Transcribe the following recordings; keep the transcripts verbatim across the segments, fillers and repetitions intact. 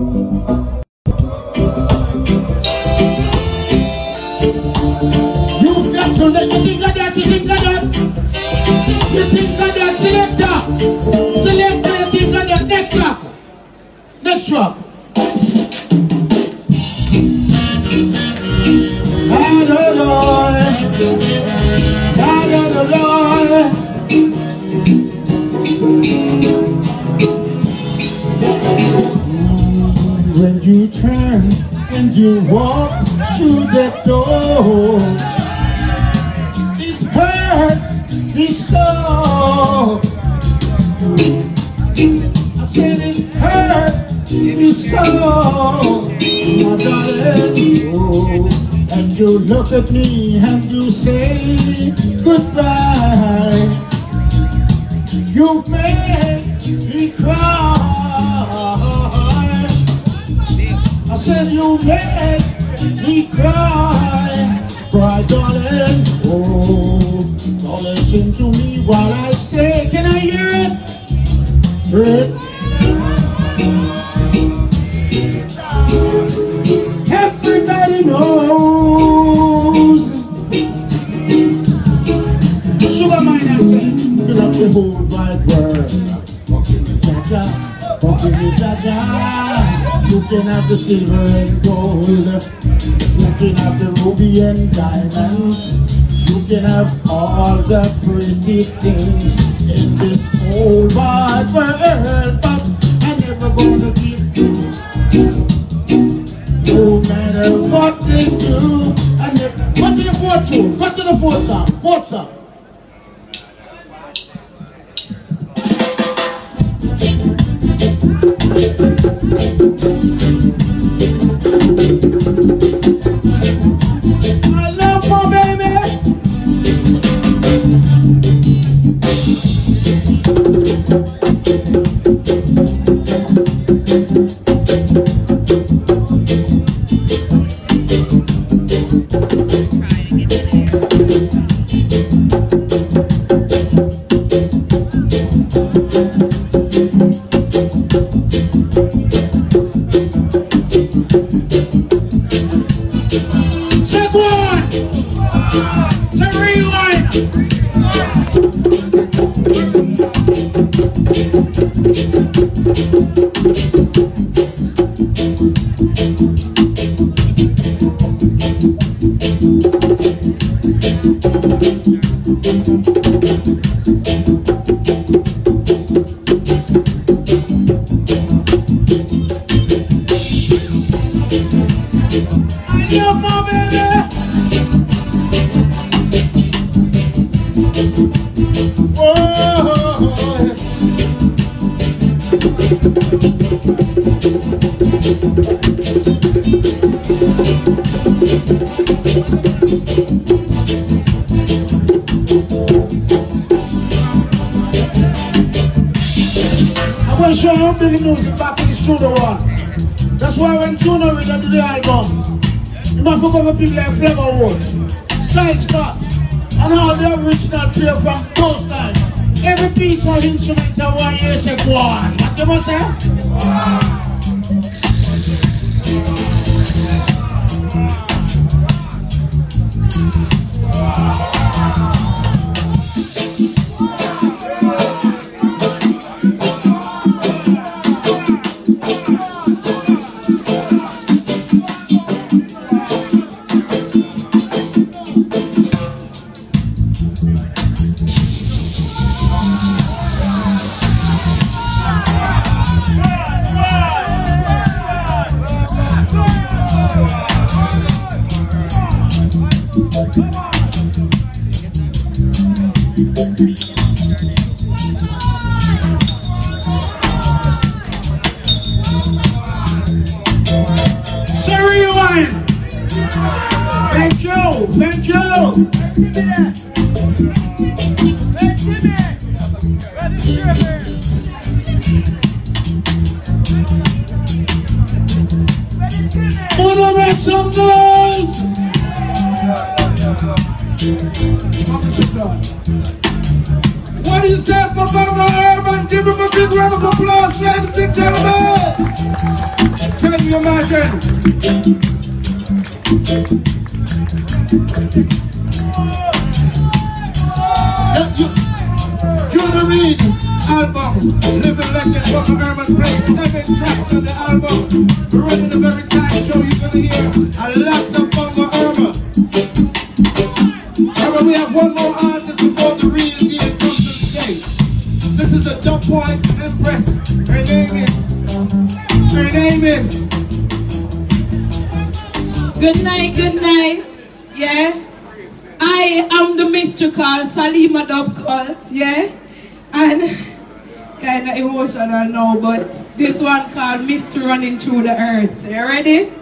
You've got to let you think of that, you think of that. You think of that, selector. Selector, you think of that. Next track. Next track. I don't know. I don't know. When you turn and you walk through that door, it hurts me so. I said it hurts me so, my darling. Oh, and you look at me and you say goodbye. You've made me cry. I said you made me cry, cry, darling. Oh, darling, listen to me while I say, can I hear it? Hear it? Everybody knows. Sugar mine, I said, fill up the whole wide world. Bucking me, cha-cha, bucking me, cha-cha. You can have the silver and gold. You can have the ruby and diamonds. You can have all the pretty things in this whole wide world. But I'm never gonna give you, no matter what they do. And go to the fourth tune. Go to the fourth song. Fourth song. I love my baby. Check one. To rewind. I love my baby. Oh, I want to show you the music back in the studio one. That's why when Juno is into the album, you must forget the people like Flavor Wood, Style Scott, and all the original play from those times. Every piece of instrument that one year say, go on. What you must say? Thank you, thank you. Wanna make some noise? What do you say for Bongo Urban? Give him a big round of applause, ladies and gentlemen. you imagine? Yeah, you, Junior Reid album, Living Legend, Booker Herman played seven tracks on the album. We're running a very tight show. You're gonna hear a lot of Bongo Herman. However, we have one more artist before the real deal comes to the stage. This is a Dub Point Empress. Her name is, her name is. Good night, good night. Yeah. I am the mystery called Salima Dub Cult. Yeah. And kind of emotional now, but this one called Mystery Running Through the Earth. Are you ready?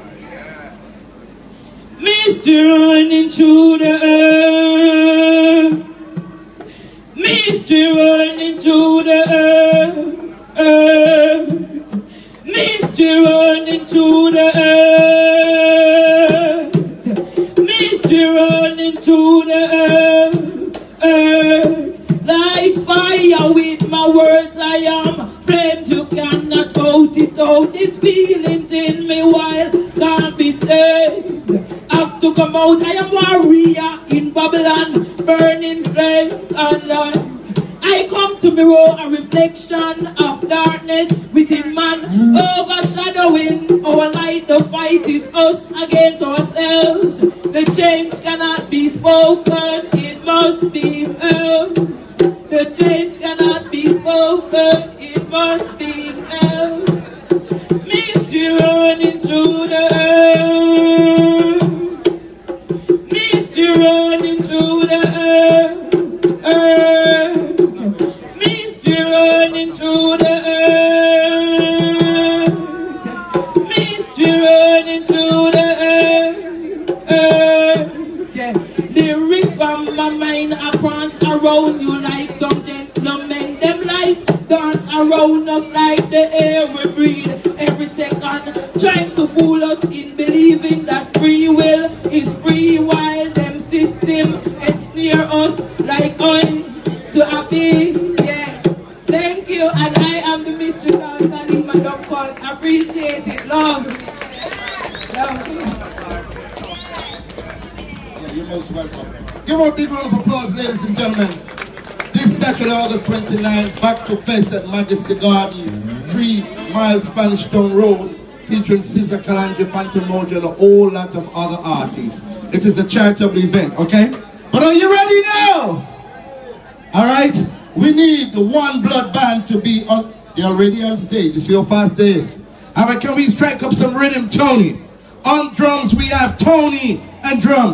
Mystery running through the earth. Mystery running through the earth. earth. Mystery running through the earth. Mystery running through the earth. earth. Like fire with my words I am. Flames you cannot out it out. These feelings in me wild can't be tamed. Have to come out. I am warrior in Babylon, burning flames on land. I come to mirror a reflection of darkness within man, overshadowing our light. The fight is us against ourselves. The change cannot be spoken, it must be felt. The change cannot be spoken, it must be felt. Mystery running through the earth. Mystery running through the earth. earth. Mystery running through the earth. Mystery running through the earth. earth. Yeah. Lyrics from my mind are prance around you like some gentlemen. Them lies dance around us like the air we breathe every second, trying to fool us in believing that free will is free, while them system ensnare us like oil to happy. Yeah. Thank you, and I am the mystery called Salima Dub Cult. Appreciate it. Love. Love. Yeah, you're most welcome. Give her a big round of applause, ladies and gentlemen. This Saturday, August twenty-ninth, back to Fest at Majesty Garden, three miles Spanish Town Road, featuring Caesar Kalandra, Phantom Mojo, and a whole lot of other artists. It is a charitable event, okay? But are you ready now? All right? We need the One Blood Band to be on. They're already on stage. You see how fast they is? All right, can we strike up some rhythm, Tony? On drums, we have Tony and drums.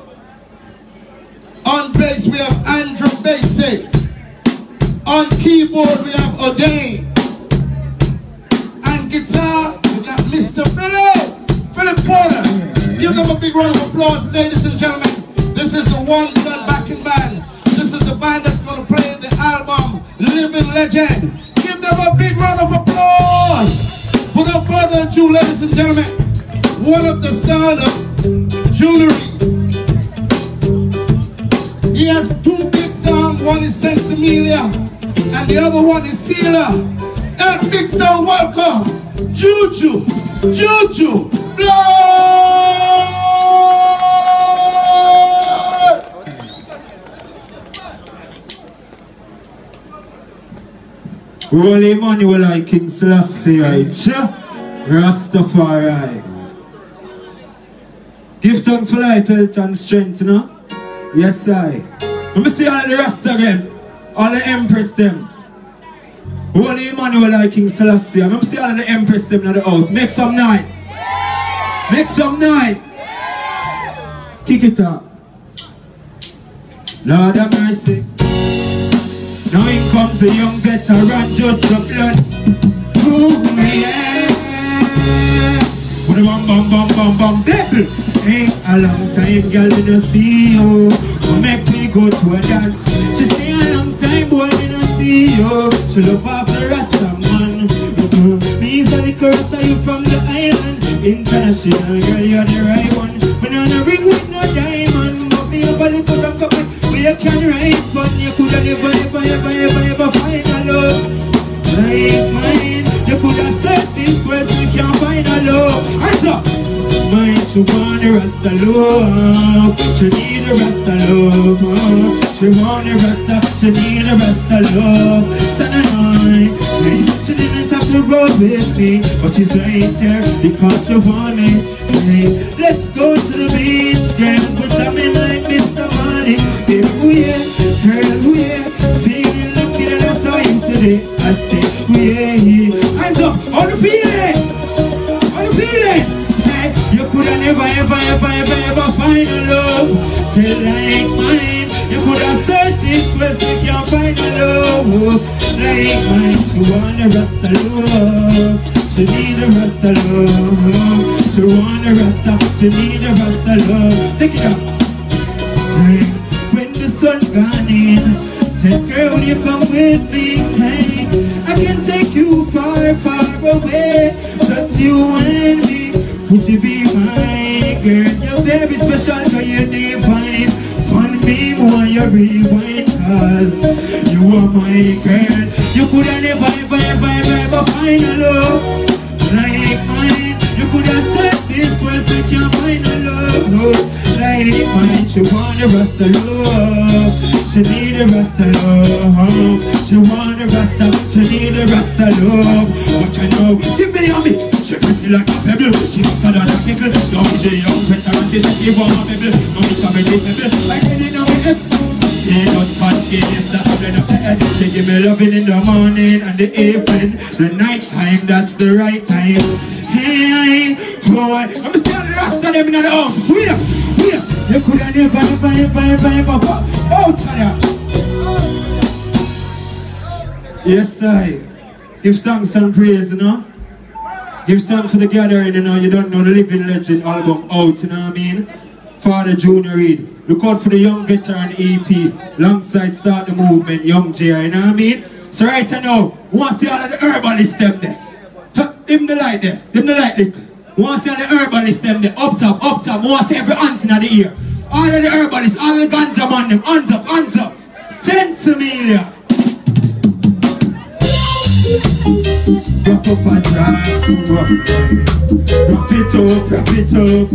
On bass, we have Andrew Bassett. On keyboard, we have O'Dane. And guitar, we got Mister Philip. Philip Porter. Give them a big round of applause, ladies and gentlemen. This is the One Blood Backing Band. This is the band that's going to play the album Living Legend. Give them a big round of applause. Without further ado, ladies and gentlemen, one of the son of Junior Reid. He has two big songs. One is Sensimilia and the other one is Sealer. El Big Star, welcome. Juju, Juju, Blood! Holy Emmanuel, I King Selassie, I Rastafari. Give thanks for life, health and strength, you know? Yes, I. Let me see all the Rasta again. All the Empress them. Holy Emmanuel, I King Selassie. Let me see all the Empress them in the house. Make some noise. Make some noise. Kick it up. Lord have mercy. Now in comes the young veteran judge of blood. Ooh, yeah. Bam, bam, bam, bam, bam, devil. Ain't a long time, girl, we don't see you. Make me go to a dance. She say a long time, boy, we don't see you. She love off the Rasta man. Me's a little Rasta, you from the island. International girl, you're the right one. When on a ring with no diamond, but me a body to talk about. You can write, but you could have never, ever, ever, ever, ever find a love like mine. You could have searched this world, you can't find a love she want the rest of love. She need the rest of love. She want the rest of, she need the rest of love. Tonight, she didn't have to roll with me, but she's right there because she want me. Hey, let's go to the beach, girl, but I'm in like Mister Money. Hey, oh yeah, girl, oh yeah, feeling lucky that I saw you today. I say, oh yeah, hands up, all the feeling, all the feeling. Hey, you coulda never, ever, ever, ever, ever find a love say like mine. You coulda searched this place, you can't find a love like mine. She want the rest of love. She need the rest of love. She want the rest of, she need the rest of love. Take it up. Hey, when the sun gone in, said girl, will you come with me? Hey, I can take you far, far away. Just you and me. Would you be my girl? You're very special, cause you're divine. Fun me more, you rewind, cause you are my girl. You coulda never, ever, ever, ever, ever find a love like mine. You coulda searched this world, so you can't find a love like mine. She want the rest of love. She need the rest of love. She want the rest of, she need the rest of love. What you know, give me a mix. She pretty like a pebble. She hotter than a pickle. Don't be the young veteran. She said she want a pebble. Don't be coming to pebble. Like any now we have. They just can't get this, that's the of the head. She give me loving in the morning and the evening. The night time, that's the right time. Hey, boy, I'm still the rest of them in the home. Where? Where? You coulda never, ever, ever, ever, ever go out of there. Yes, I. Give thanks and praise, you know. Give thanks for the gathering, you know. You don't know the Living Legend album out, you know what I mean? Father Junior Reid. Look out for the Young Veteran E P. Alongside Start the Movement, Young J I, you know what I mean? So right now, we want to see all of the herbalists them there. Dim the light there. Dim the light there. We want to see all the herbalists them there. Up top, up top. We want to see every ant in the ear. All of the herbalists, all the ganja man them. Hands up, hands up. Sensimilia. Drop up and drop, drop, drop it up, drop it up.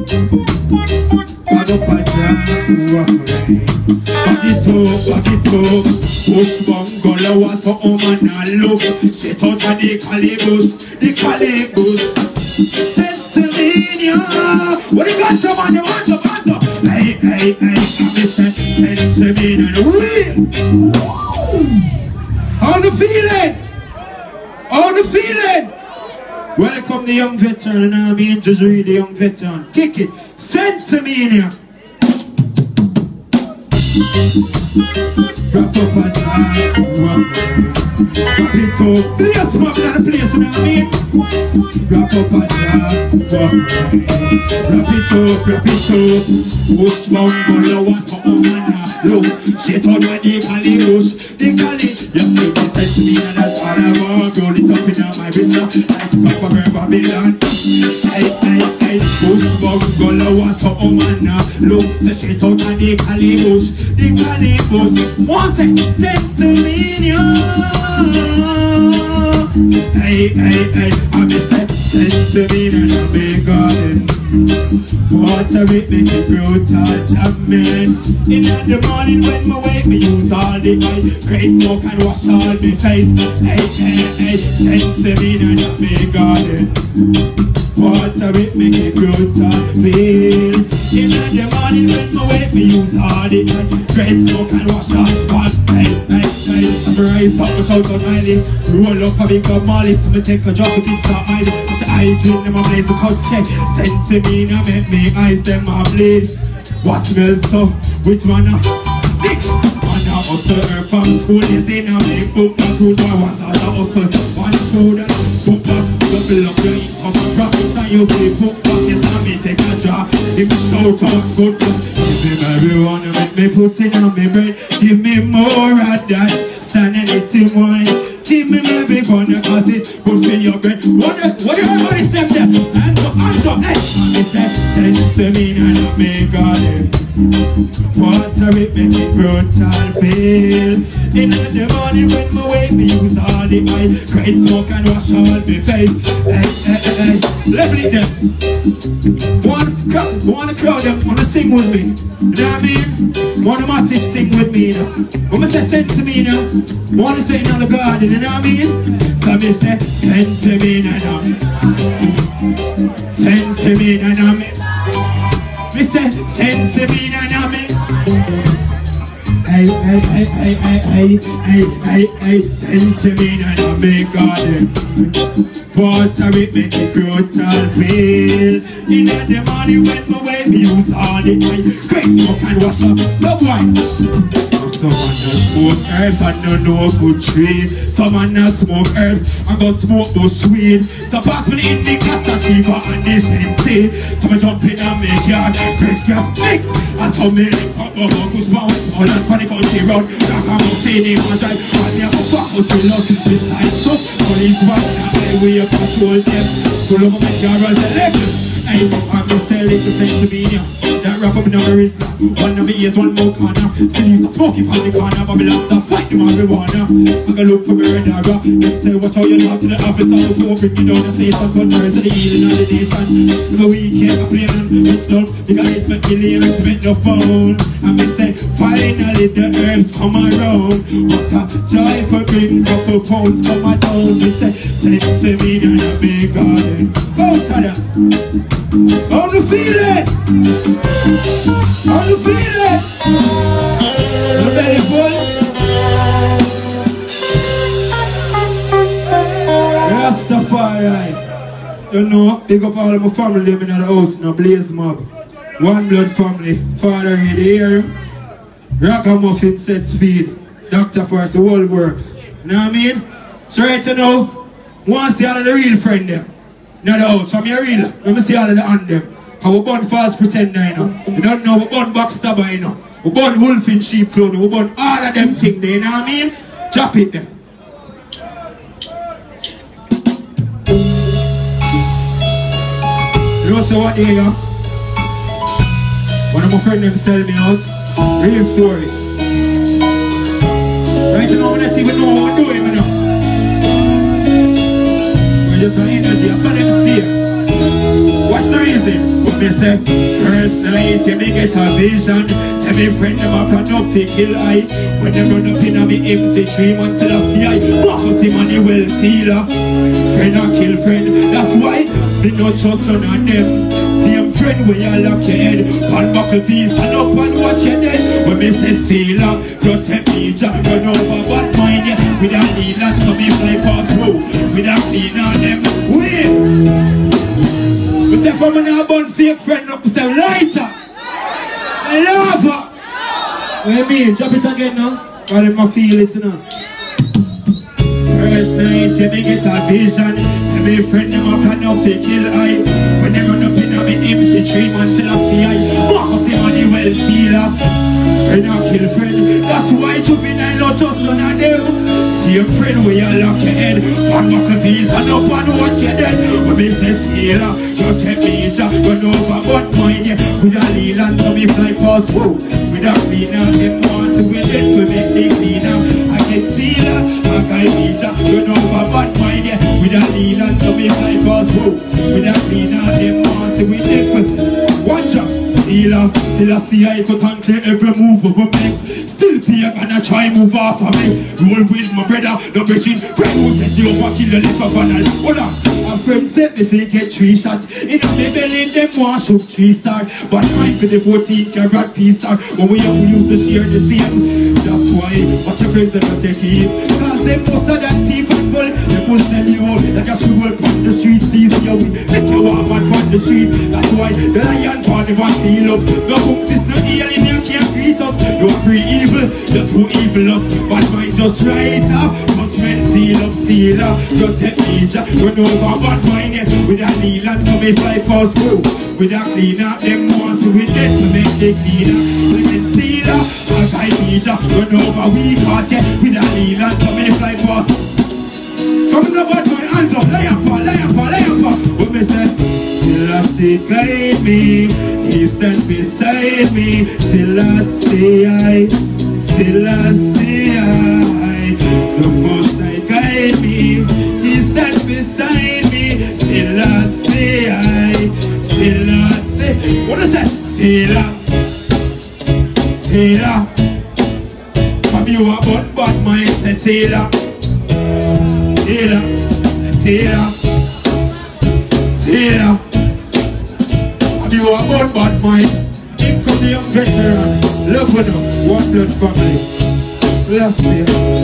Back up and drop, drop, back it up, back it up. Push bungalow was so home and I look. Shit out of the calabush, the calabush. Sensimilia. What do you got some on the hands up, hands up? Hey, hey, hey, I'm Sensimilia. How the feeling? How the feeling? Welcome the Young Veteran, and I'm being just read the Young Veteran. Kick it. Sensimilia. Drop up and down. Drop it up. Play a smoke in the place, you know what I mean? Drop up and down. Drop it up, drop it up. Push bungalow was for Omana. Look, shit on when they call it bush. They call it. You see me Sensimilia, that's all I want. Roll it up in my wrist. Like fuck for her Babylon. Hey, hey, hey. Push bungalow was for Omana. Look, so shit out when they call it bush. They call it bush. One second, Sensimilia. Hey, hey, hey. I'm a Sensimilia in a big garden. Water it make it brutal, jamming. In the morning when my wake me use all the eye. Great smoke and wash all my face. Hey, hey, hey. Sensimilia in a big garden. Water it make it brutal, feel. In the morning when my wake me use all the eye. Great smoke and wash all one. Hey, hey, hey. I'm rise up, shout out my lip. Roll up a big up Molly, so me take a drop, it can start my lip. I drink them a blaze the cut check. Sensimilia make me eyes them a bleed. What smells so? Which one a? Mix! One a hustle her from school is in a big book. The crew boy was not a hustle. One student, book up, double up your income. Profits and you play book pockets and me take a drop. If you shout out good book, give me marijuana, make me put it on me bread. Give me more of that, stand anything wine. Give me my big one, cause it good for your bread. What the, what the hell is them there? Hands up, hands up, hey! And it says, Sensimilia in a big garden. Water it make it brutal, feel. In the morning when my wake me use all the eye. Great smoke and wash all my face. Hey, hey, hey, hey. Level it them. One, one crowd them, wanna sing with me. You know what I mean? One of my six sing with me, you know. When I say send to me, you know. Wanna say it on the garden, you know what I mean? So me say, send to me, you know. Send to me, you know me. Me say, send to me, you know me. Hey, hey, hey, hey, hey, hey, hey, hey, hey, send to me, you know me, garden. Water it make it brutal feel. In the morning when my way me use all the time. Great smoke and wash up the white. Some man not smoke herbs and no no good tree. Some man not smoke herbs and go smoke bush weed. So pass me in the Casativa and the same tea. So me jump in and make yard Chris gas mix. And some me link up my focus power. All that for the country road. Like I'm up in him and drive. And me have a back out to love. Besides so, police one. We are control them. Pull up my car as a left. Hey, I'm just telling the same to me now. That rap up number is not. One of me is one more corner. Still use a smoky from the corner. Babylon stop fight the marijuana. I can look for murderer. Them say watch how you talk to the officer. Don't bring me down the station. But there's the healing of the nation. The weekend I play on rich down. The guys make millions make no phone. And me say finally the herbs come around. What a joy for bring couple pounds from my town. Me say send to me in a big garden. Go to that. How do you feel it? How do you feel it? Your belly full? Rastafari. You know, big up all of my family living in the house now, Blaze Mob. One blood family. Father in the air. Ragamuffin set speed. Doctor Force, the world works. You know what I mean? So right now, want to see all of the real friend them. Not the house, from your real. Let me see all of the hand them. Because we burn false pretender, you know. You don't know, we burn backstabber, you know. We burn wolf in sheep clothing. We burn all of them things there, you know what I mean? Drop it there. You know so what they are? One of my friends them sell me out. Real story. Right now, we don't even know what we're doing, you know. Just an energy, I saw them stay. What's the reason? What they say? First night, you may get a vision. Say me friend them up and up to kill I. When they run up in a me M C three months till I see I. Walk out him and he will seal. Friend and kill friend. That's why they not trust none of them. Same friend where you lock your head. Pan buckle piece and up and watch your dead. When me say sailor, protect me, Jack run over bad mind. Yeah. With a leland so me fly past through. With a clean on them. Wait! We say from an abundant fake friend up, we say lighter! I love her! What do you mean? Drop it again now. Cause them a feel it now. First night, say me get a vision. Say me friend them up and up to kill I. When they run up in a me M C three man still a see I. Walk up him and he well feel her. Friend and kill friend. That's why juvenile not just none of them. See a friend where you lock your head. One buckle piece and up and watch your dead. When me say sailor, you take me Jack run over but mine. Yeah. With a leland so me fly past whoa. With a cleaner, them wants to be dead to make the cleaner. I get sealer, I guy me Jack run over but mine. Yeah. With a leland so me fly past whoa. With a cleaner, them wants to be dead for. Watch out. Sealer, still I see I could clear every move of a make. Still pay and I try move off of me. Roll with my brother, the virgin friend who said you over kill the liquor banal. Hold on, a friend said if they get three shot in the belly, them want shoot three star. But mine for the fourteen carat piece star. When we all used to share the same. That's why, watch your friends and not take it. Cause them most of that thief and bull. They must tell you all like a should work on the street. See you make you walk man on the street. That's why the lion part never see up. No book this no alien, you can't greet us. You're free evil, you're too evil us. But mine just right up. Much men seal up, seal up. Protect me, Jack, run over bad mine. Yeah. With a leland to me fly past through. With a cleaner, them wants to with dead to make the cleaner. Women sealer, a guy me Jack, run over we caught yeah. With a leland to me fly past. Come on, bad mine, hands up, lay up, lay up, lay up. What me say? Still I see guide me, he stand beside me. Still I see I, still I see I. The most I guide me, he stand beside me. Still I see me say, Sailor, Sailor. From you about bad mind, say Sailor, Sailor, Sailor, Sailor. From you about bad mind, in come the young veteran, love with them, one blood family. Let's see.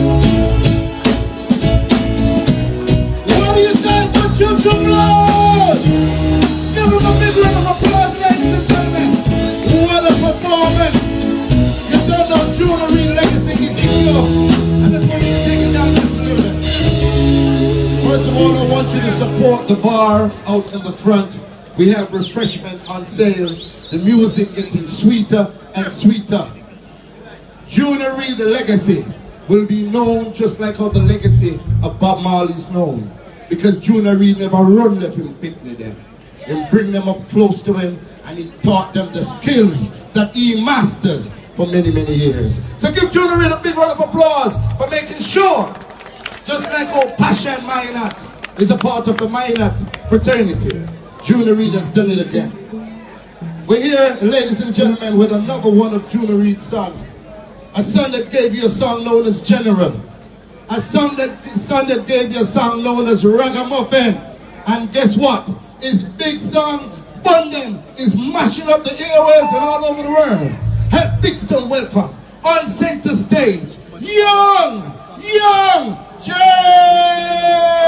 What do you say for Children Blood? Give him a big round of applause, ladies and gentlemen. What a performance. You don't know Junior Reid legacy is secure. And that's why you're taking down this building. First of all, I want you to support the bar out in the front. We have refreshment on sale. The music getting sweeter and sweeter. Junior Reid, the legacy, will be known just like how the legacy of Bob Marley is known. Because Junior Reid never run left him picnic them. He bring them up close to him and he taught them the skills that he mastered for many, many years. So give Junior Reid a big round of applause for making sure, just like how Pasha and Minot is a part of the Minot fraternity, Junior Reid has done it again. We're here, ladies and gentlemen, with another one of Junior Reid's songs. A son that gave you a song known as General. A son that, son that gave you a song known as Ragamuffin. And guess what? His big song, Bundin, is mashing up the airwaves and all over the world. Have Bixton welcome on center stage. Young, young Jay!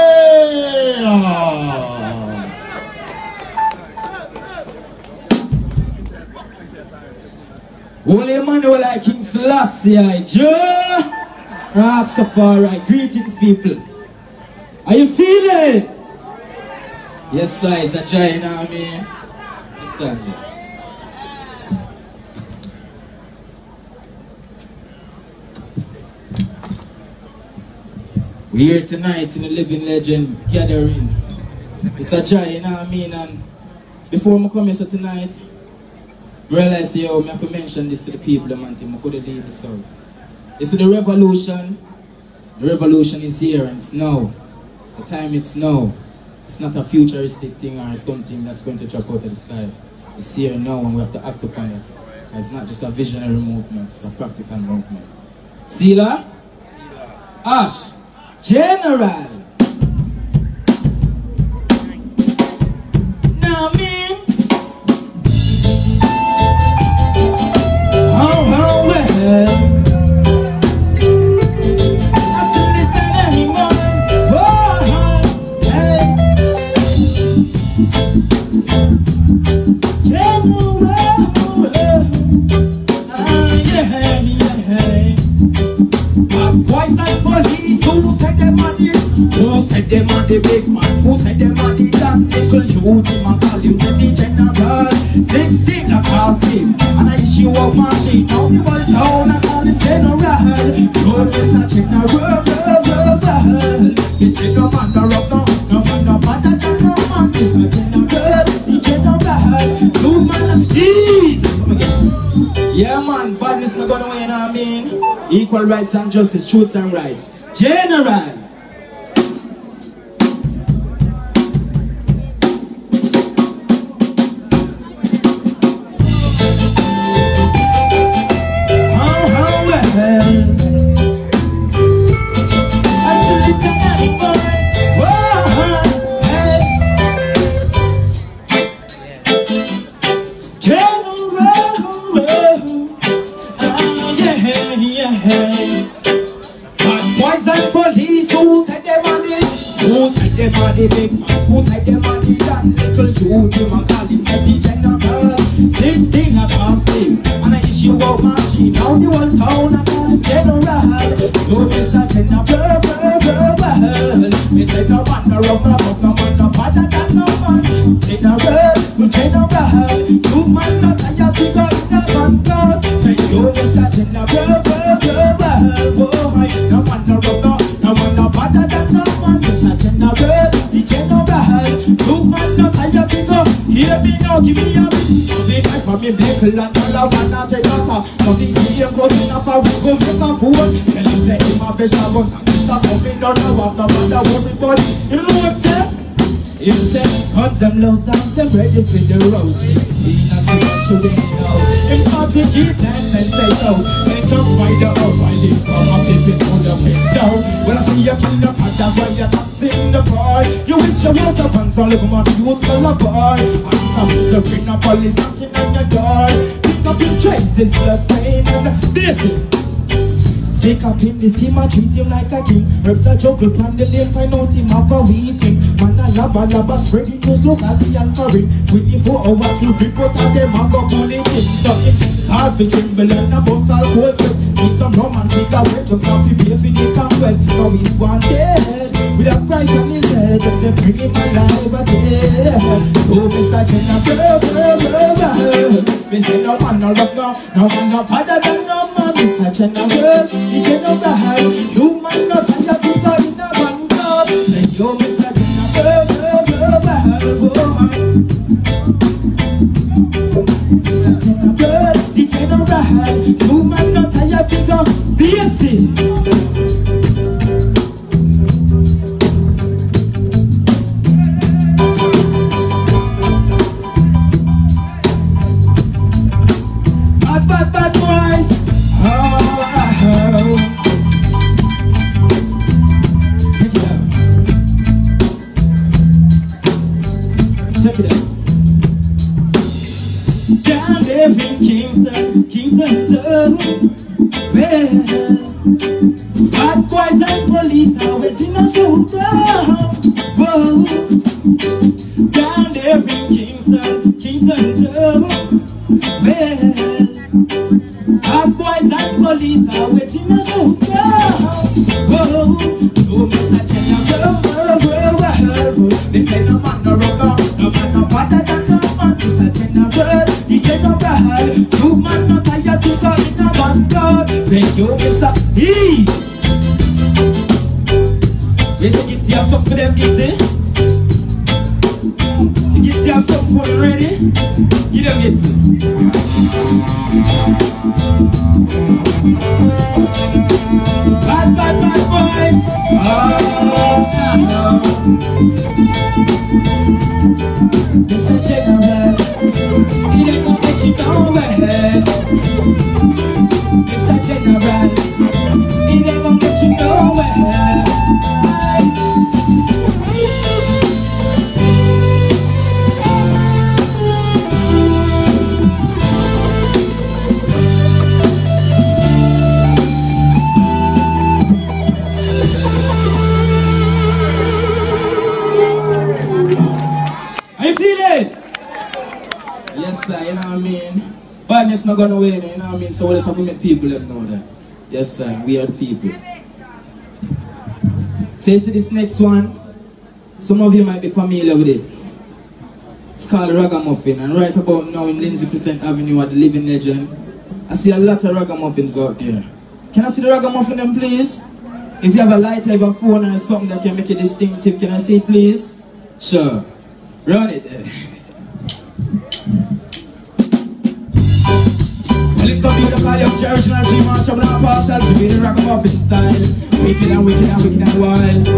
Holy Emmanuel like King Selassie, Joe Rastafari, greetings people. Are you feeling? Yes sir, it's a giant army. Stand there. We're here tonight in the Living Legend gathering. It's a giant army, and before I come here tonight, realize yo, I have to mention this to the people, man. I could have leave this out. It's the revolution. The revolution is here and it's now. The time is now. It's not a futuristic thing or something that's going to drop out of the sky. It's here now and we have to act upon it. And it's not just a visionary movement, it's a practical movement. Sila? Ash. General. Now me. Who said them are the big man? Who said them are the damn nickel? Shoot him and call him the general. Sixteen a cast him and I issue a machine. Now the whole town I call him general. Don't miss a general. It's the commander of no, no man no better than no man. It's a general, the general. Two man of ease. Come again. Yeah man, badness not gonna win, you know what I mean? Equal rights and justice, truths and rights. General. The big man who said them on the damn little youth, him a call him said the general. Sixteen a past him and I issue a machine. Now the whole town I call him general. No Mister General, me say no man no rub no rub no man no better than no man. General, general, you man not a ya figure in a vanguard. Say you Mister General, boy, no man no rub no, no man no better than no man. Mister General. Two man not I have to go. Hear me now, give me a bit. The knife from me black and all I wanna take off. From the game goes in a far, we go make a fool. Tell him say him a vegetables and it's a coming down now. I'm not matter worry about it. You know what I'm saying? Him say, guns Dogs them low stars, them ready for the road. Sixteen and to get you in the house. Him start to keep dance and stay shows. Say jumps by the house, I live from a pippin on the window. When I see you kill the pot, that's why you're taxing the boy. You wish you woke up and saw little much youth full of boy. And some to bring the police knocking on your door. Pick up your traces, blood stain and busy. Stick up in the scheme and treat him like a king. Herbs a juggle from the lane, find out him have a weekend. Man a labba labba spreading news locally and foreign. twenty-four hours you rip out of them and go bully him. So it's hard to tremble and a bus all wholesale. Need some romance, he got wet, just have to pay for the conquest. Now he's wanted with a price on his head. Just say bring him alive again. Oh, Mister Jenna, girl, girl, girl, girl. Me say no man no rough no, no man no better than no man. Mister Jenna, girl, the Jenna girl. You man no tired to go in a one club. Say yo, Mister Jenna, girl, girl, girl, girl, Mister Jenna, girl, the Jenna girl. You man no tired to go busy. Bad, bad boys. Oh, oh. Take it out. Take it out. Down there in Kingston, Kingston town. Well, bad boys and police always in a showdown. Whoa. Down there in Kingston, Kingston town. Well, bad boys and police always in a showdown. Whoa, oh, Mister Jenna, whoa, whoa, whoa, whoa. They say no man no rubber, no man no better than no man. Mister Jenna, whoa, the Jenna girl. You man no tired to go in a one God. Say you, Mister Ease. We say kids, you have something for them, kids, eh? The kids, you have something for them ready? You don't get it. Bad, bad, bad boys. Oh, Mister General, he ain't gonna let you nowhere. Mister General, he ain't gonna let you nowhere. Yes, sir, you know what I mean? Badness not gonna win, you know what I mean? So we just have to make people let know that. Yes, sir, we are the people. So you see this next one? Some of you might be familiar with it. It's called Ragamuffin, and right about now in Lindsay Crescent Avenue at the Living Legend, I see a lot of ragamuffins out there. Can I see the ragamuffin then, please? If you have a light, have a phone or something that can make it distinctive, can I see it, please? Sure. Run it there. Well, it could be the body of the original female, some not partial, to be the ragamuffin style. Wicked and wicked and wicked and wild.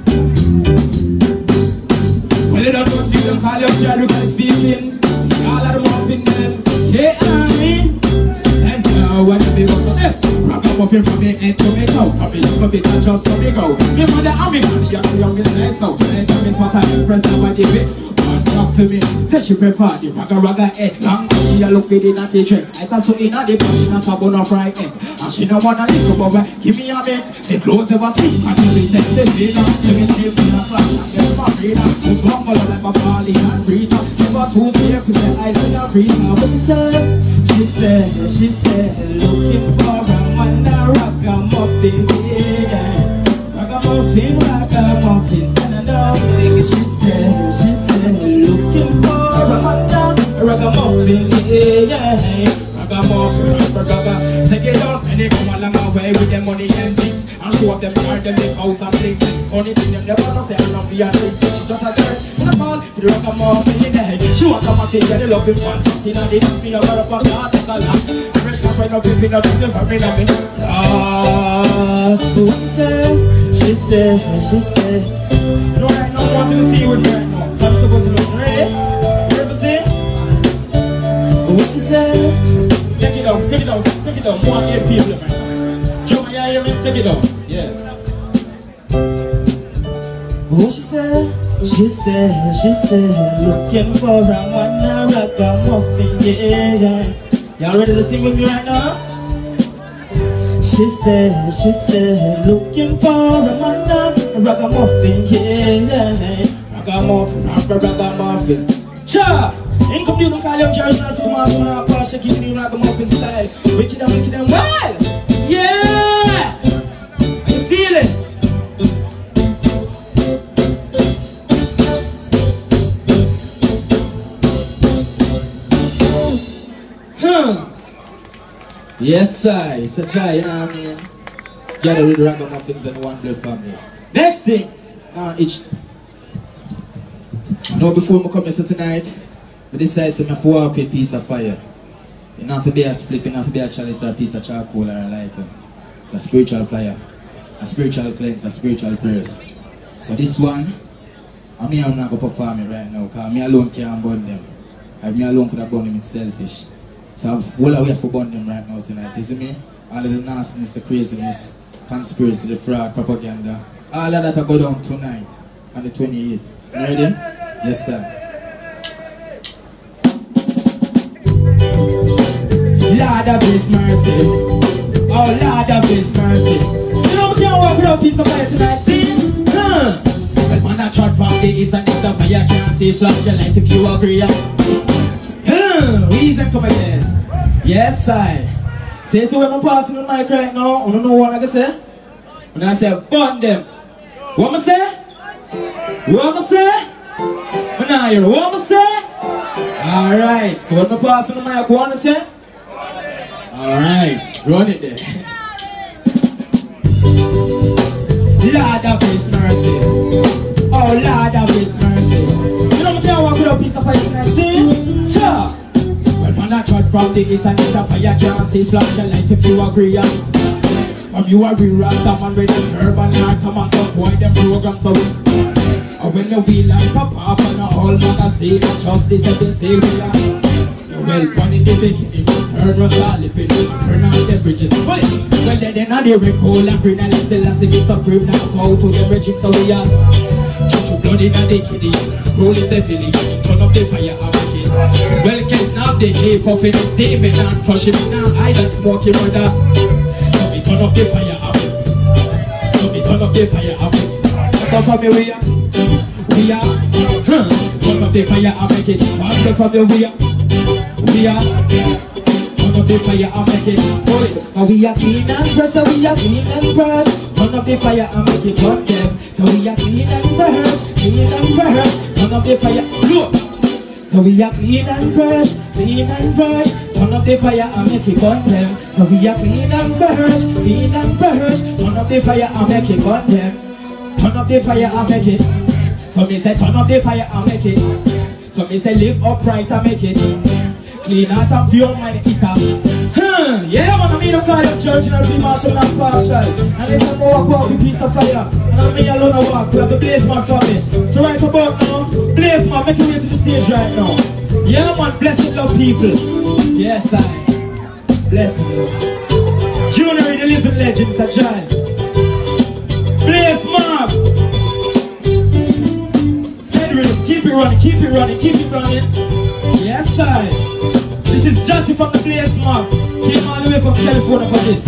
Well, you don't know you don't call your Jericho speaking. All of the muffin men, yeah, I mean. And now what the big ones of them? Ragamuffin from the head to me toe. From me little bit and just so big go. Me mother and me money, you're the youngest nice house. Anytime it's what I impress nobody with. Talk to me, say she prefer the raga raga head. Long time she a look for the natty trend. I thought so in a the punch, she not a bone of fried egg. And she no wanna lick up over, give me a mix. The clothes never sleep, and she say the dinner. Let me sleep in a class, and get my freedom. Who's one color like a Bali and Rita. Never two stay, cause the eyes in a Rita. What she said? She said, she said, looking for a man, a ragamuffin, yeah. Ragamuffin, ragamuffin, stand up. She said, she said, looking for a man, a ragamuffin, yeah. Ragamuffin, ragamuffin, take it out and they come along away with their money and things. And show up them car, them big house and bling. Only thing them never know say I love the asking. She just a skirt in a ball for the ragamuffin in the head. She want to make it, yeah, they love him one something and they don't feel about a pass out of the lap. I fresh my friend up, picking up in the family of me. Ah, so she said, she said, she said, no right now, I want to see what right now. I'm supposed to look ready. Represent. What she said? Take it down, take it down, take it down. One eight people, man. Jump, you hear me? Take it down. Yeah. What she said? She said, she said, looking for a man, a rock a muffin, yeah. Y'all ready to sing with me right now? She said, she said, looking for a man, a rock a muffin, yeah. Rock a muffin, rock a rock a muffin. Cha! In come you call your church not for march on our passion, keep me rock a muffin style. Wicked and wicked and wild. Yeah! You feel it? Yes, sir. It's a try, you know what I mean? Gather with ragamuffins and one blood family. Next thing, now itched. Now before I come here tonight, I decided to have walk with a piece of fire. You don't have to be a spliff, you don't have to be a chalice or a piece of charcoal or a lighter. It's a spiritual fire, a spiritual cleanse, a spiritual prayers. So this one, I mean I'm not going to perform it right now because me alone can't burn them. If me alone could have burned them, it's selfish. So all I have to burn them right now tonight, you see me? All of the nastiness, the craziness, conspiracy, the fraud, propaganda, all of that will go down tonight on the twenty-eighth. You ready? Yes, sir. Lord of His mercy, oh Lord of His mercy. You know we can't walk without peace of fire tonight, see? Huh? Well, man, I trod from the east and east of fire can't see, slash your light if you agree. Huh? Reason come again. Yes, I. Say so when I'm passing the mic right now, I don't know what I can say. When I say burn them. What am I say? What am I say? When I hear what am I say? Alright, so when I'm passing the mic, what am I say? Alright, run it there. Lord of His mercy. Oh Lord of His mercy. You know we can't walk with a piece of fire tonight, see? Sure. Well man I trod from the east and east of fire can't see, slash your light if you agree. From you a real rasta man with a turban and come on some boy them program so and when the wheel and pop off on a whole magazine and justice and they say we are. Well, one in the beginning, turn us all living, turn on the bridges. Well, well then they not the recall and bring a little as if it's a supreme now go to the bridges so we are. Church blood in the kitty, roll is the filly, turn up the fire and make it. Well, guess now they keep puffing and steaming and crushing it now, I don't smoke it brother. So we turn up the fire and make. So we turn up the fire and make. Come from me we are, we are, huh. Turn up the fire and make it. Come from me we are. We are turn up the fire and make it boy. And we are clean and fresh, so we are clean and fresh. Turn up the fire and make it burn them. So we are clean and fresh, clean and fresh. Turn up the fire, look. So we are clean and fresh, clean and fresh. Turn up the fire and make it burn them. So we are clean and fresh, clean and fresh. Turn up the fire and make it burn them. Turn up the fire and make it. So me say turn up the fire and make it. So me say live upright and make it. Clean out and pure mind eater. Huh, yeah man, I mean to call your church and I'll be martial and partial. And if I'm walk walk with a piece of fire, and I'm me alone I walk, we have the blaze man for me. So right about now, blaze man, make your way to the stage right now. Yeah man, blessed love people. Yes I, bless you. Junior the living legends a giant. Blaze man. Send rhythm, keep it running, keep it running, keep it running. Yes I. This is Justin from the Blaze Mob. Came all the way from California for this.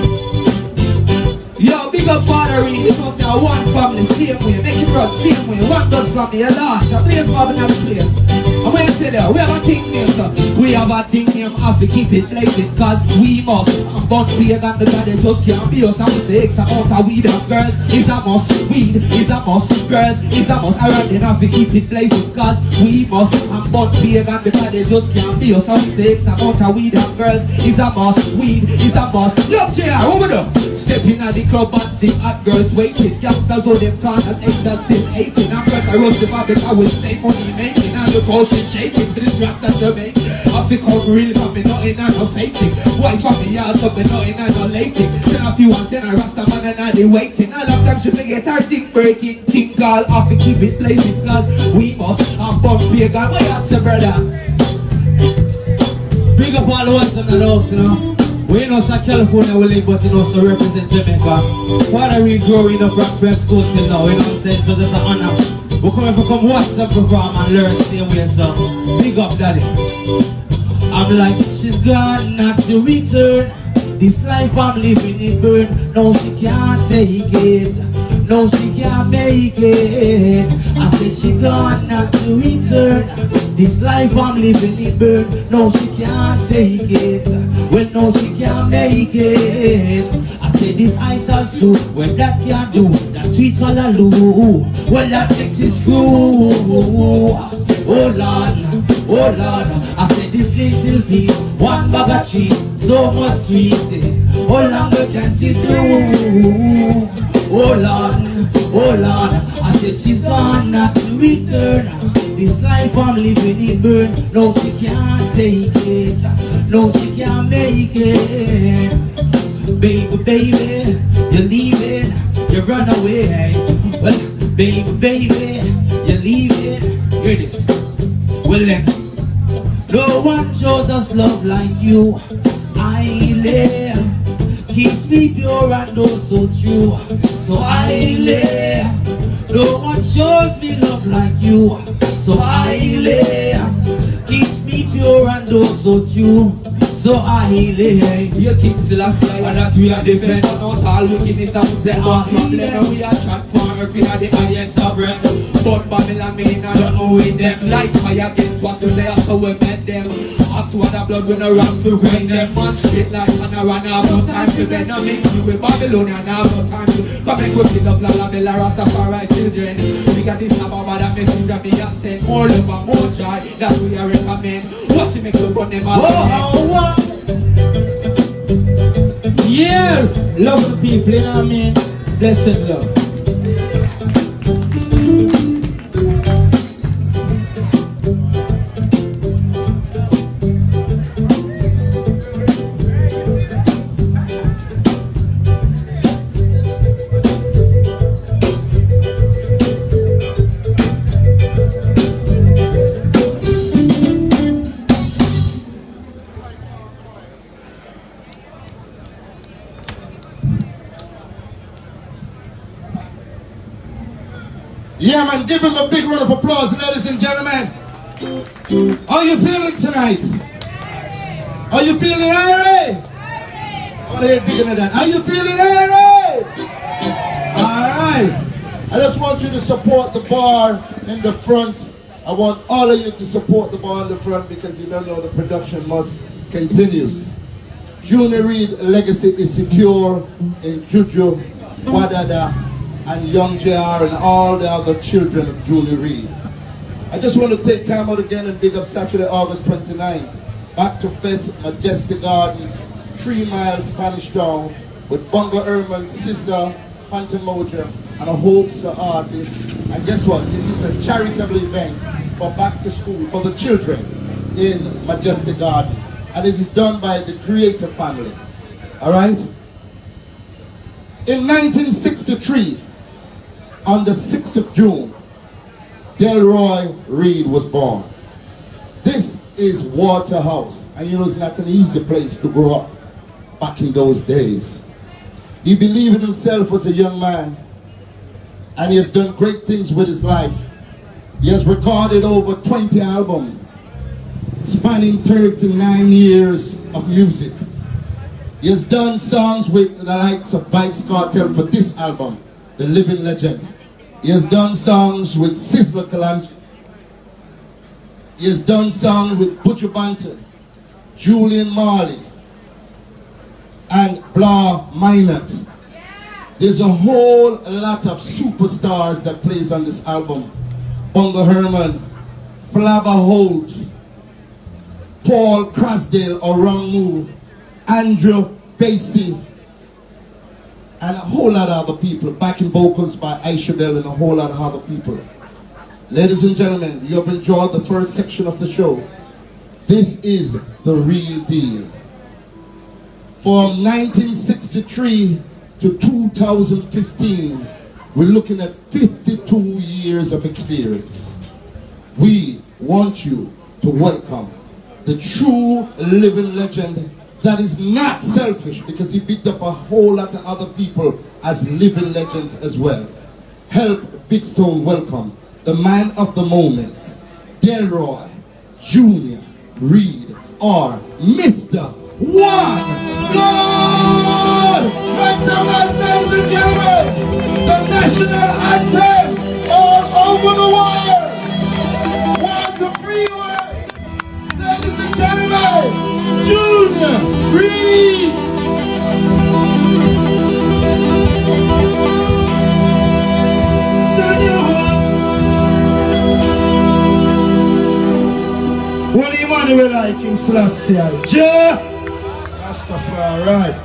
Yo, big up Father Reed. It was our one family, same way. Make it run, same way. One blood family, a large. A Blaze Mob in the place. I'm going to tell you, we have a thing name, sir. We have a thing name, have to keep it blazing. Cause we must. I'm born pagan, the God they just can't be us. I'm say X amount of weed of girls is a must. Weed is a must. Girls is a must. Alright, then have to keep it blazing. Cause we must. I'm born pagan, the God they just can't be us. I'm say X amount of weed of girls is a must. Weed is a must. Yup, J R, what we do? Stepping at the club and see hot girls waiting. Youngsters on them corners, haters still hating. I'm girls I roast them up because we stay money making. And look how she's shaking for this rap that they make. I'm have to come real, cause me nothing and no fake thing. Wife for me out, so me nothing and no late thing. Send a few and send a rasta man and all the waiting. All of them should get our thing breaking, thing all have to keep it blazing, cause we must have bump pagan. What you say, brother? Big up all the ones in the house, you know. We know South California we live, but you know, so represent Jamaica. Father, we growing up from prep school till now, you know what I'm saying? So that's an honor. We're coming to come watch them perform and learn the same way, so big up, daddy. I'm like, she's gone, not to return. This life I'm living it burn. No, she can't take it. No, she can't make it. I said she gone, not to return. This life I'm living it burn. No, she can't take it. Well, no, she can't make it. I said this ital's too. Well, that can't do. That sweet callaloo. Well, that makes it screw. Oh Lord, oh Lord. I said this little piece, one bag of cheese, so much treat. How long can she do? Oh Lord, oh Lord. I said she's gone, not to return. This life I'm living in burn. No, she can't take it. No, she can't make it. Baby, baby, you're leaving, you run away. Well, baby, baby, you're leaving. Hear this. Well then, no one shows us love like you. I live, keeps me pure and oh so true. So I live, no one shows me love like you. So I live, keeps me pure and oh so true. So I live. Your King Selassie, and that we are defend. Not all wickedness and say, oh, problem. We are shot for earth, we are the highest sovereign. But Babylon, me, I don't know with them. Like fire against what you say, so we met them. Hot water blood, we no run to grind them. Man straight like and I run out no time to bend. No mix you with Babylonian, now no time to come and quick it up, Lala Bella Rastafari children. We got this about that message of me and send more love and more joy. That we are recommend. What to make you run them out. Oh, yeah, love the people, you know what I mean? Blessed love. Yeah, man, give him a big round of applause, ladies and gentlemen. How you feeling tonight? Are you feeling airy? I want to hear it bigger than that. Are you feeling airy? Alright. I just want you to support the bar in the front. I want all of you to support the bar in the front because you don't know the production must continues. Junior Reid legacy is secure in Juju, Wadada, and Young J R and all the other children of Junior Reid. I just want to take time out again and dig up Saturday, August twenty-ninth. Back to Fest, Majestic Gardens, Three Miles, Spanish Town, with Bongo Herman, Sister, Phantom Moja, and a host of artists. And guess what? It is a charitable event for back to school for the children in Majestic Garden. And it is done by the Creator family. Alright? In nineteen sixty-three, on the sixth of June, Delroy Reid was born. This is Waterhouse, and you know it's not an easy place to grow up back in those days. He believed in himself as a young man, and he has done great things with his life. He has recorded over twenty albums, spanning thirty-nine years of music. He has done songs with the likes of Vybz Kartel for this album, The Living Legend. He has done songs with Sizzla Kalonji. He has done songs with Butcher Banton, Julian Marley, and Blah Minot. There's a whole lot of superstars that plays on this album. Bongo Herman, Flabba Holt, Paul Crasdale or Wrong Move, Andrew Basie, and a whole lot of other people. Backing vocals by Aisha Bell and a whole lot of other people. Ladies and gentlemen, you have enjoyed the first section of the show. This is the real deal. From nineteen sixty-three to two thousand fifteen, we're looking at fifty-two years of experience. We want you to welcome the true living legend that is not selfish, because he picked up a whole lot of other people as living legend as well. Help Big Stone welcome the man of the moment, Delroy Junior Reid, or Mister One Lord! Make some nice, ladies and gentlemen, the national anthem all over the world. Walk the freeway, ladies and gentlemen, Junior Reid. Stand your up. Holy Emmanuel, I King Selassie, Jah Rastafari.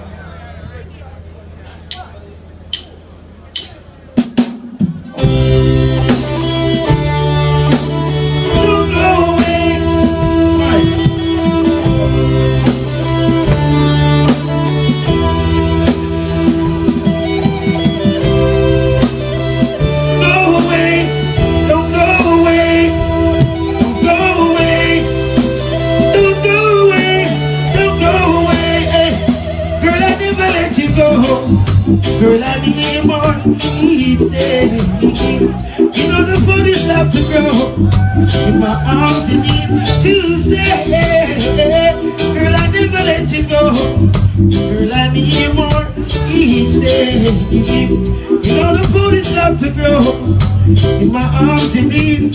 Girl, I need more each day. You know the food is left to grow. In my arms you need to stay. Girl, I never let you go. Girl, I need more each day. You know the food is left to grow. In my arms you need.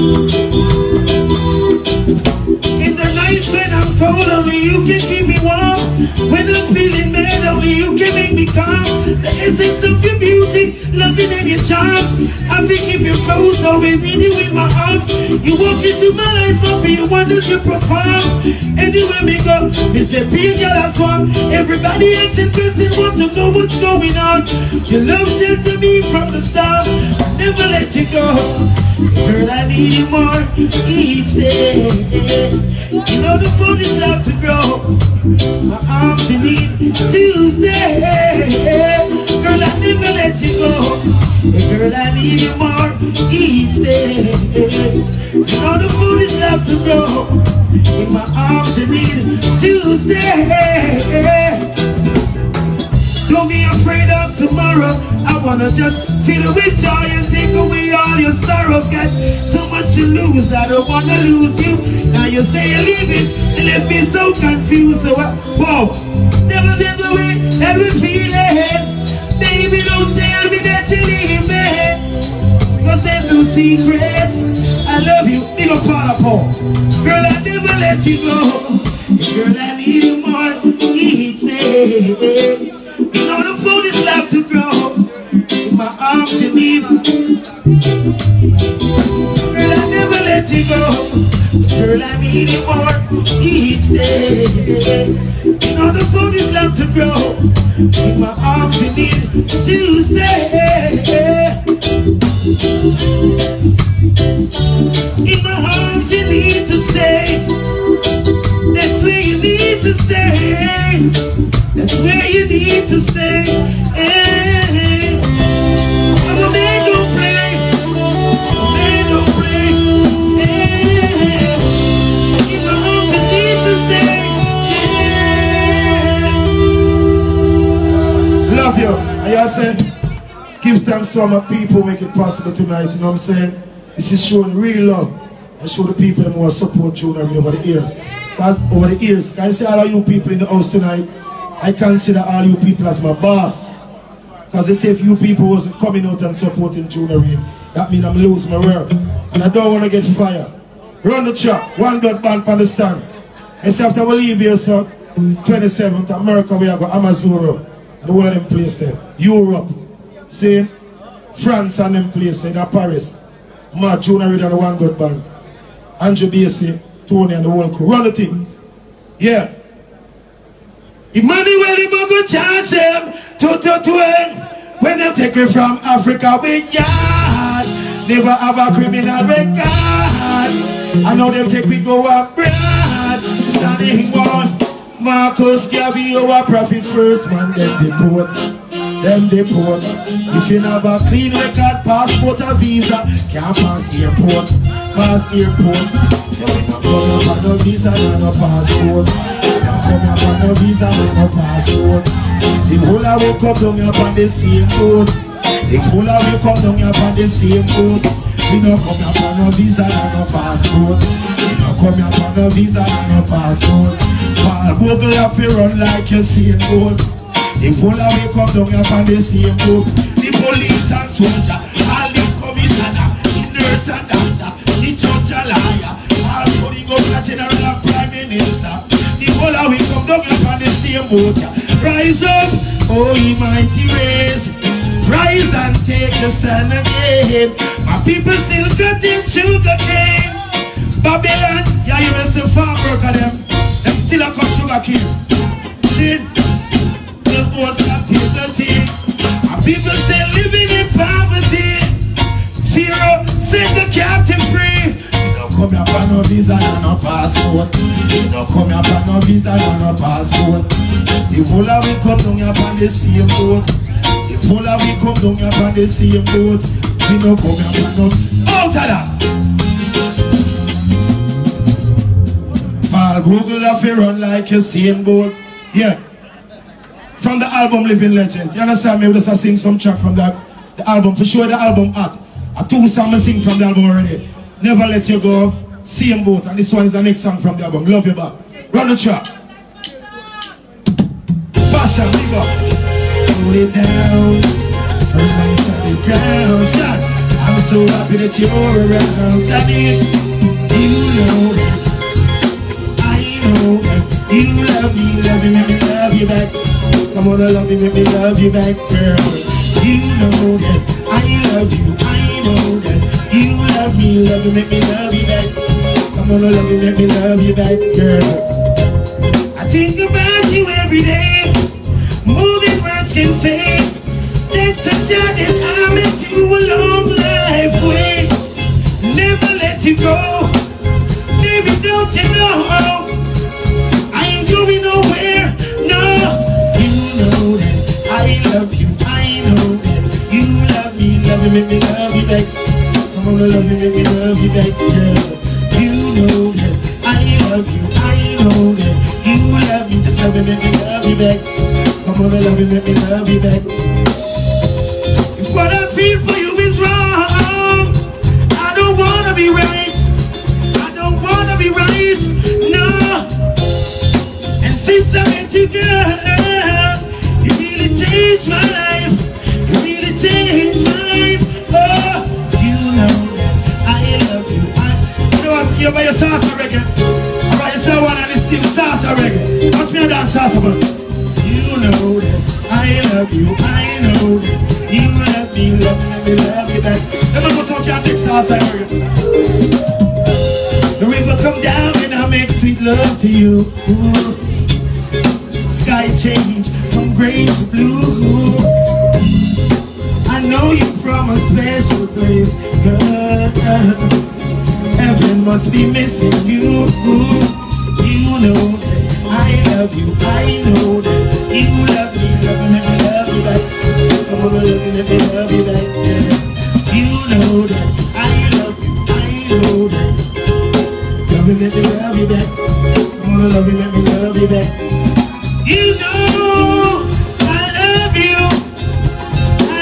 In the nights when I'm cold, only you can keep me warm. When I'm feeling mad, only you can make me calm. The essence of your beauty, loving and your charms, I feel keep you close, always need you in my arms. You walk into my life, up for your wonders you perform. Anywhere we go, me say be a girl I swan. Everybody else in person want to know what's going on. Your love shelter me from the start, never let you go. Girl, I need you more each day. You know the food is left to grow. My arms in need to stay. Girl, I never let you go. Girl, I need you more each day. You know the food is left to grow. In my arms in need to stay. Don't be afraid of tomorrow. I wanna just fill it with joy and take away all your sorrow. Got so much to lose, I don't wanna lose you. Now you say you're leaving, you left me so confused. So I, whoa, never did the way that we feel it. Baby, don't tell me that you're leaving, cause there's no secret. I love you, big up Father Paul. Girl, I never let you go. Girl, I need you more each day. You know the food is left to grow. In my arms you need. Girl, I never let you go. Girl, I need you more each day. You know the food is left to grow. In my arms you need to stay. In my arms you need to stay. That's where you need to stay. That's where you need to stay. Hey, I'm a man, don't play. A man, don't play. Hey, in my arms you need to stay. Yeah. Love you. And y'all say, give thanks to all my people make it possible tonight. You know what I'm saying? This is showing real love. And show the people that more support Junior Reid over the ear. Because over the ears, can I say all of you people in the house tonight? I consider all you people as my boss. Because they say if you people wasn't coming out and supporting Junior Reid, that means I'm losing my word. And I don't want to get fired. Run the track, one blood band on the stand. I say after we leave here, so twenty-seventh, America, we are going to Amazura. And the whole of them place there. Europe. See? France and them place there, in Paris. Mark Junior Reid and the one blood band. Andrew Basie, Tony and the whole crew. Run the thing. Yeah. Emmanuel, he go charge them to to to when them take me from Africa with yard. Never have a criminal record. I know them take me go abroad. standing one. Marcus Garvey, our prophet first man, them deport. Them deport. If you have a clean record, passport or visa, can't pass airport. Pass airport. So we not come up on no visa, no passport. We not come up on no visa, no passport. The whole of we come down here on the same boat. The whole of we come down here on the same boat. We not come up on no visa, no passport. We not come up on no visa, no passport. Paul Bogle have to run like a same boat. The whole of we come down here on the same boat. The police and soldier, all the commissioner, the nurse and doctor, the judge a liar, all for the governor general and prime minister. The whole of we come down here on the same boat. Rise up, oh ye mighty race. Rise and take a stand again. My people still cutting sugar cane. Babylon, yeah, you must have farm worker them. Them still a cut sugar cane. See, those boys can't take the tea. My people still living in poverty. Pharaoh set the captive free. You don't come here for no visa and no passport. You don't come here for no visa and no passport. The whole of we come down here on the same boat. The whole of we come down here on the same boat. We don't come here for no out of that. Paul Google have to run like a same boat. Yeah. From the album Living Legend. You understand me? We just sing some track from that the album. For sure the album hot. I two songs I sing from the album already. Never Let You Go, Same Boat, and this one is the next song from the album. Love You Back. Run the track. Passion, big up. Hold it down. Firm and solid ground. Shot. I'm so happy that you're around. Johnny, you know that. I know that. You love me, love me, let me love you back. Come on, love me, let me love you back, girl. You know that. I love you, I know that. You love me, love me, make me love you back. Come on, love me, make me love you back, girl. I think about you every day. More than words can say. Thanks to God that I met you a long life way. Never let you go. Baby, don't you know I ain't going nowhere, no. You know that I love you, I know that. You love me, love me, make me love you back. Come on, love me, make me love you back, girl. You know that I love you, I know that. You love me, just love me, make me love you back. Come on, love me, make me love you back. If what I feel for you is wrong, I don't wanna be right. I don't wanna be right, no. And since I met you, girl, you really changed my life. You really changed my life. Oh, you know that I love you. I, you know what's here by your salsa reggae? Alright, you say one and this thing salsa reggae. Watch me dance salsa, but you know that I love you. I know that you love me, love me, let me love you back. Let me go some can't take salsa reggae. The river come down and I make sweet love to you. Ooh. Sky change from gray to blue. I know you from a special place, girl. Heaven must be missing you. You know that I love you. I know that you love me. Love me, let me love you back. Come on, love me, let me love you back. Yeah. You know that I love you. I know that. Love me, let me love you back. Come on, love me, let me love you back. You know I love you. I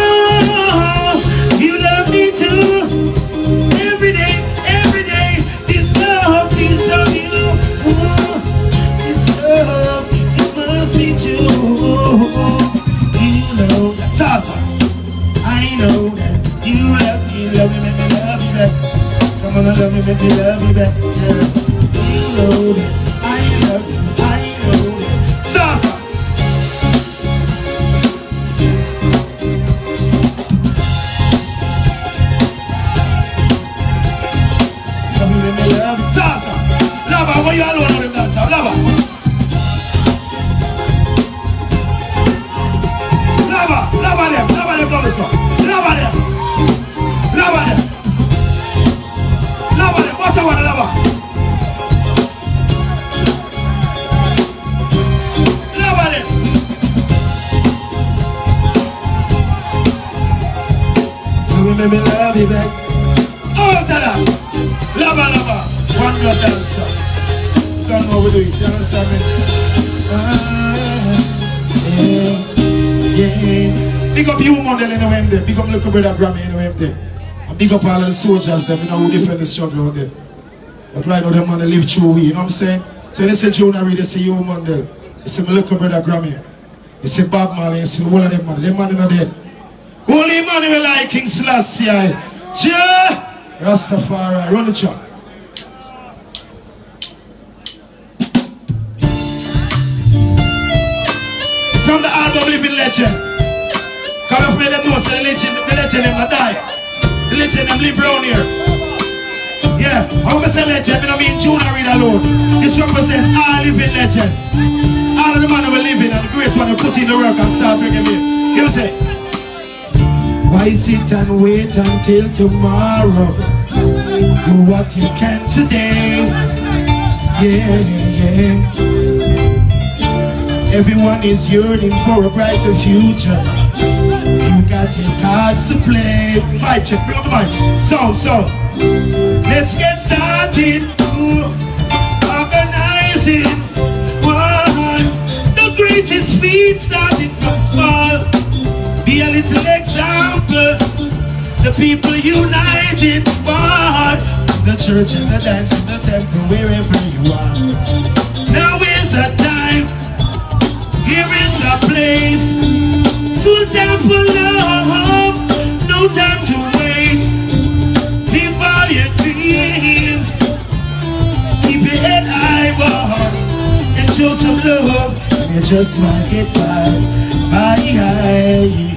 know you love me too. Every day, every day, this love is of you. Oh, this love, it must be true. You know that salsa. I know that you love me, love me, make me love you back. Come on, love me, make me love you back. Yeah. You know that I love you. I know that. Salsa. Love me, let me love you. Salsa. Lava, why you alone on them dancer? Lava. Lava, lava them, lava them, lava them, lava them, lava them, lava them. What's the one, lava? me, me love you back. Out of that. Lover, lover. One blood dancer. Don't know how we do it, you understand me? Ah, yeah, yeah. Big up you model in the way there. Big up little brother Grammy in the way there. And big up all of the soldiers them, you know, who defend the struggle out there. But right now them man they live through we, you know what I'm saying? So when they say Jonah Reid, they say you model. They say my little brother Grammy. They say Bob Marley, they say all of them man. Them man are dead. Only man we like King Selassie. Yeah! Rastafari, run the track. From the album Living Legend. Come up with them know so the legend, the legend never die. The legend them live around here. Yeah, I want to say legend, I don't mean Jonah Reid alone. This represent all living legend. All of the man who are living and the great one who put in the work and start bringing me. You say, why sit and wait until tomorrow? Do what you can today. Yeah, yeah. Everyone is yearning for a brighter future. You got your cards to play. Mic check, bring up the mic. So, so let's get started. Ooh, organizing one. The greatest feat starting from small. Be a little example. The people united. One. The church and the dance and the temple, wherever you are. Now is the time. Here is the place. Full time for love. No time to wait. Live all your dreams. Keep your head high, boy, and show some love. And you just might get by. Bye, high.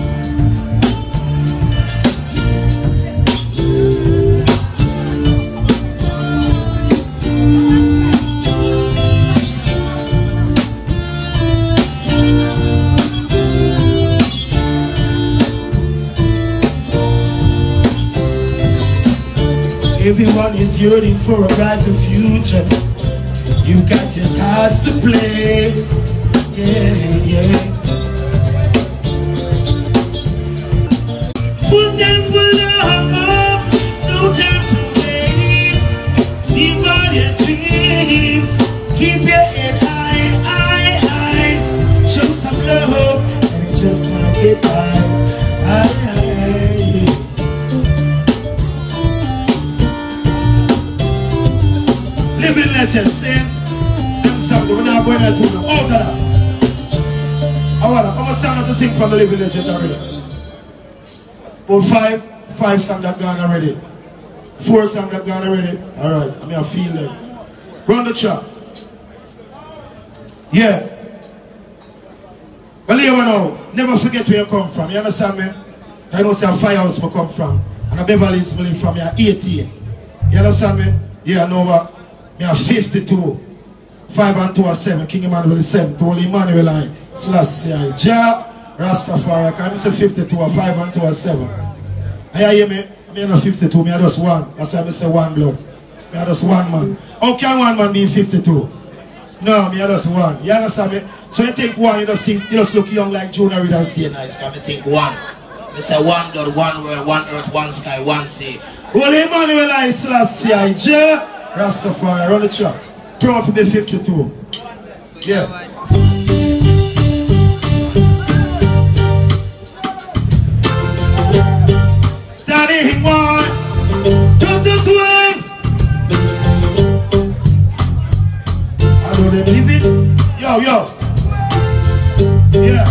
Everyone is yearning for a brighter future. You got your cards to play. Yeah, yeah. Full time for love. No time to wait. Live all your dreams. Keep your head high, high, high. Show some love. And you just might get by. High, high. Living legend, saying them songs, we're not going to do them. Out of that. I want to, how much songs to sing from the Living Legend already? About five, five songs that gone already. Four songs that gone already. Alright, I mean I feel them. Run the track. Yeah. Well, you know, never forget where you come from, you understand me? I know say a firehouse I come from. And a Beverly Hills live from here, eighteen. You understand me? Yeah, I know what. Me have fifty-two. Five and two are seven. King Emmanuel is seven. Holy Emmanuel I. Selassie I. Jah. Rastafari. I say fifty-two are five and two are seven. I hear me? Me not fifty-two. Me just one. That's why I say one blood. Me just one man. How can one man be fifty-two? No, me just one. You understand me? So you think one, you just think, you just look young like Jonah Reid and stay nice. Can me think one. Me say one blood, one world, one earth, one sky, one sea. Holy Emmanuel I. Selassie I. Jah. Rastafari, run the track. Proud to be fifty-two. Yeah. Starting one, two to twelve. I know they live it. Yo, yo. Yeah.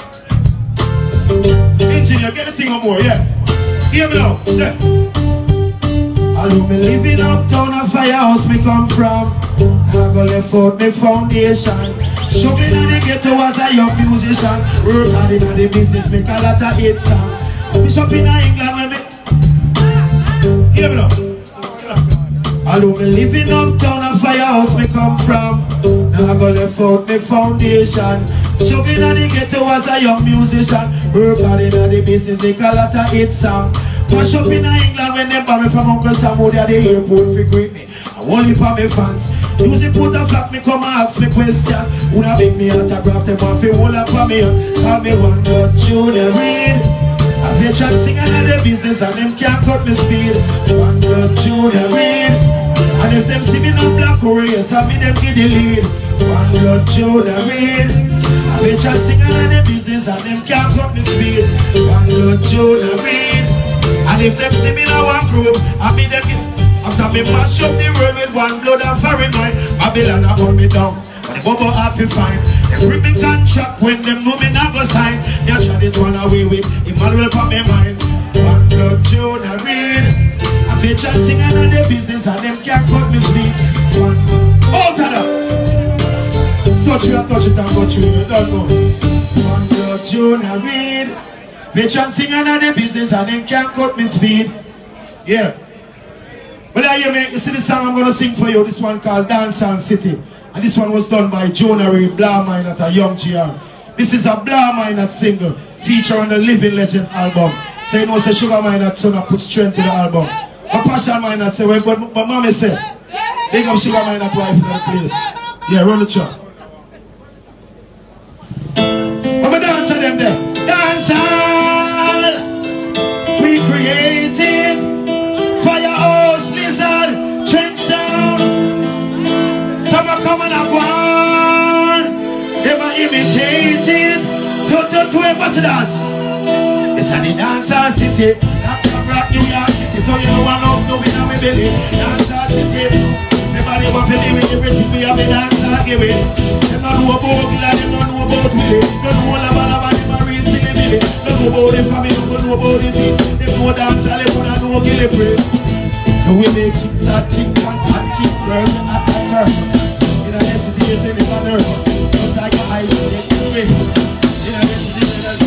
Engineer, get the thing on more, yeah. Hear me now. Yeah. I know me living uptown, a firehouse me come from. I go left out me foundation. Struggling in the ghetto as a young musician. Work hard in the business, make a lot of hit song. Bishop in England when me. Hear me now. I know me living uptown, a firehouse me come from. Now I go left out me foundation. Struggling in the ghetto as a young musician. Work hard in the business, make a lot of hit song. Mash up in England when they buy me from Uncle Sam out at the airport for greet me. I only for my fans. Use the put a flag me come and ask me question. Una make me autograph them one for all up for me. Call me one blood Jonah Reid. I Veteran singer in the business and them can't cut me speed. One blood Junior Reid. And if them see me no black race, I mean them give the lead. One blood Junior Reid. A veteran singer in the business and them can't cut me speed. One blood Junior Reid. And if them see me no one group, I mean them give. After me mash up the road with one blood and foreign mind, Babylon a hold me down. But the bubble hard to find. Every big contract when them know me not go sign. They try to run away with Emmanuel for me mind. One blood Junior Reid. A veteran singer in the business and them can't cut me speed. One out of that. Touch you and touch it and go through. You don't know. One blood Junior Reid. Veteran singer in the business and them can't cut me speed. Yeah. Well, I hear me. You see the song I'm gonna sing for you. This one called Dancehall City. And this one was done by Jonah Reid, Blah Minot, a young G R. This is a Blah Minot single featuring the Living Legend album. So you know, say Sugar Minot son of put strength to the album. But Passion Minot say, well, but, but mommy say, big up Sugar Minot wife in the place. Yeah, run the track. I'm a dancer them there. Dancehall, we created Firehouse, Lizard, Trench Sound. Some are coming and gone. They were imitated. To to to what's the dance? It's a Dancehall City. That come rock New York City. So you know one of the winner we believe. Dancehall City. Everybody want to live with everything we have a dancehall giving. They don't know about Gila, they don't know about Willie. They don't know about Lava, they don't real silly Billy. They don't know about the family, they don't know about the feast. They know dancehall, they don't know Gilly Praise. So we make chicks and chicks and hot chick girls and hot hot turf. In a destination in on earth, just like a high in this way. In a destination that's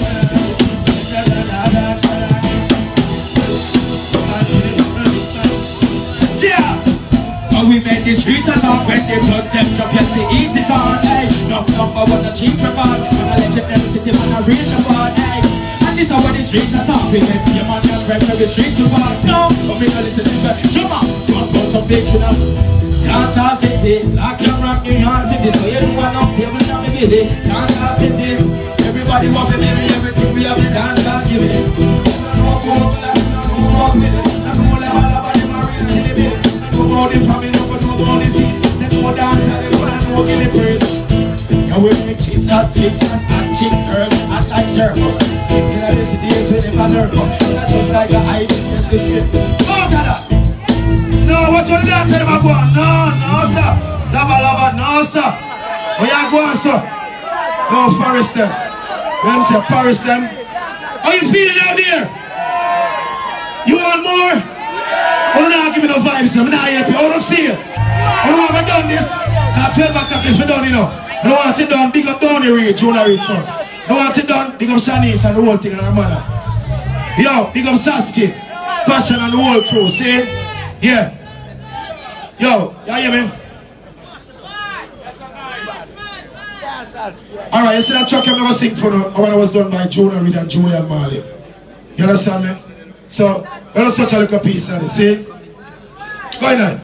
how we made the streets a talk when the bloods them drop. Yes, the eat is on, hey. Enough number one, the cheap record. And a legendary city, man, a reach apart, hey. And this is how the streets are talk. We make your man and friends of the streets to walk. No, but we don't listen to them. Jump up, come on, some big shit up. Dancehall City, like Jam Rock New York City. So you don't want no table down the middle. Dancehall City, everybody want to marry everything we have in dancehall giving. I don't know about that, I don't know about it. I don't know about the marine city billy. I don't know about the family, I don't know about the feast. They know dancehall, they don't know Gilly Praise. Now we make chicks and pigs and hot chick girls and like turtles. In the city is with them and nervous. That's just like the hype, yes, this kid. Out of that! No, what you dance them go on? No, no, sir. Lava, lava, no, sir. Where you going, sir? No, forest them. Them say forest them. How you feeling out there? You want more? Oh, no, give me no vibes, sir. I'm not here to how do you feel? I don't want to done this. Because twelve o'clock is for done, you know. I don't want it done. Big up Donny Reid, Jonah Reid, son. I don't want it done. Big up Shanice and the whole thing and her mother. Yo, big up Sasky, Passion and the whole crew. See? Yeah. Yo, you hear me? Alright, you see that track I never sing for no, when I was done by Jonah Reid and Julian Marley. You understand me? So, let us touch a little piece of this, see? Go ahead now.